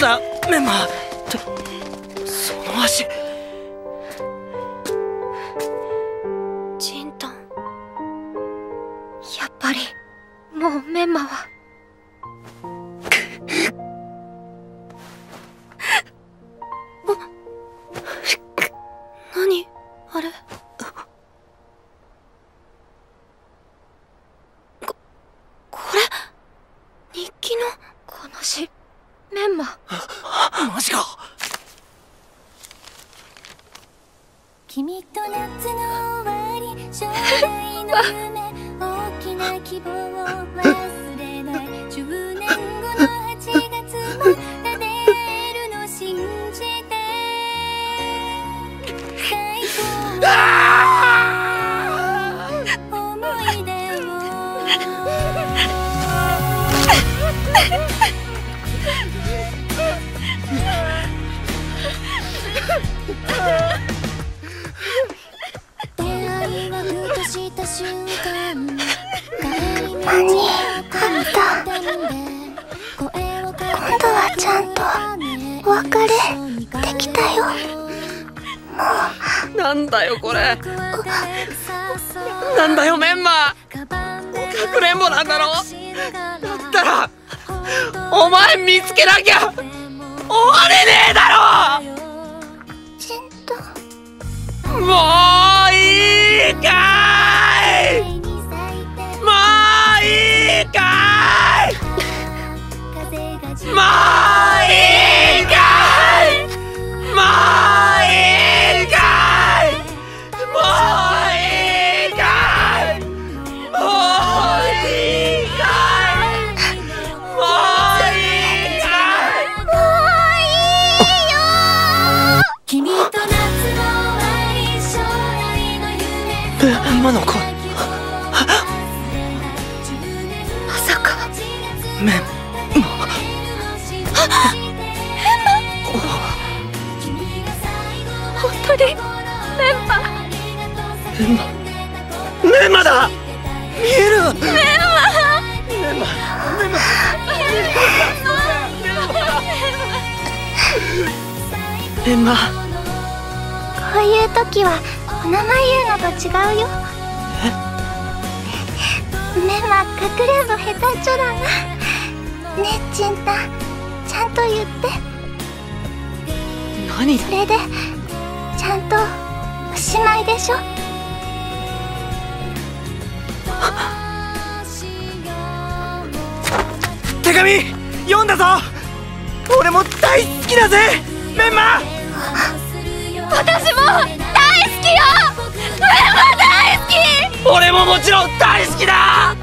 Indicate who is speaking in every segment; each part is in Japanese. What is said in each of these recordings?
Speaker 1: だメンマ。その足。
Speaker 2: ジンタン、やっぱりもうメンマは何あれ。これ日記の話。メンマ。
Speaker 1: マジか。
Speaker 3: 君と夏の終わり、将来の夢、大きな希望を忘れない。10年後の8月も立てるの信じて、最高の思い出を。出会いはふとした瞬間、帰り道はあんた、
Speaker 2: 今度はちゃんとお別れできたよ。
Speaker 1: なんだよこれ。なんだよメンマ。かくれんぼなんだろ。だったらお前見つけなきゃ終われねえだろ。
Speaker 2: ジンタン、
Speaker 1: もういいかい。もういいかい。もういいかい。もういいかい。もういいかい。もういいかい。もういいかい。
Speaker 2: もういいよ。
Speaker 3: 君と夏の終わり、将来の夢、
Speaker 1: 今の声。
Speaker 2: まさか
Speaker 1: メン
Speaker 2: 本当にメンマ。
Speaker 1: メンマだ。見える。メンマ。メンマ。メンマ。
Speaker 2: こういう時はお名前言うのと違うよ。メンマかくれんぼ下手っちょだな。ねえジンタン、ちゃんと言って。
Speaker 1: 何。
Speaker 2: それでちゃんとおしまいでしょ。
Speaker 1: 手紙読んだぞ。俺も大好きだぜメンマ。
Speaker 2: 私も大好きよ。メンマ大好き。
Speaker 1: 俺ももちろん大好きだ。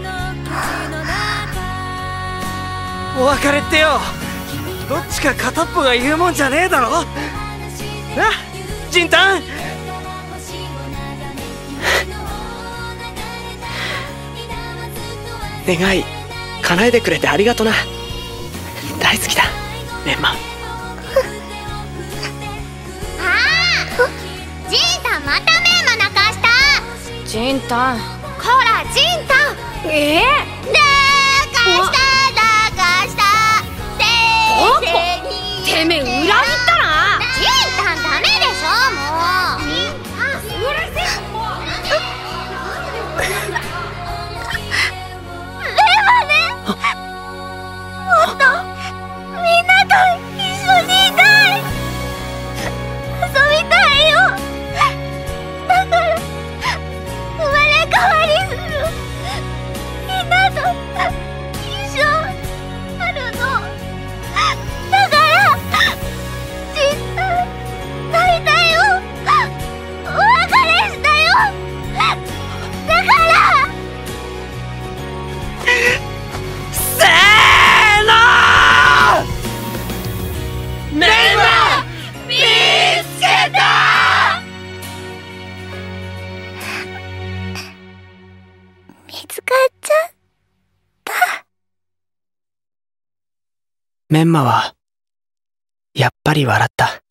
Speaker 1: お別れってよ、どっちか片っぽが言うもんじゃねえだろな、ジンタン。願い叶えてくれてありがとな。大好きだメンマ。
Speaker 2: ジンタンまたメンマ泣かした。
Speaker 3: ジンタン、
Speaker 2: こらジンタン。泣かした泣かした。先生に
Speaker 3: てめえ裏切ったな。
Speaker 2: ジンタンダメでしょもう。ジンタンうるせえ。メンマね。もっとみんなと一緒にいたい。遊びたいよ。だから生まれ変わりする。みんなと一緒あるの。だからジンタン泣いたよ。お別れしたよ。だから
Speaker 1: せーの。メンマ見つけた。
Speaker 2: 見つかっちゃった。
Speaker 1: メンマはやっぱり笑った。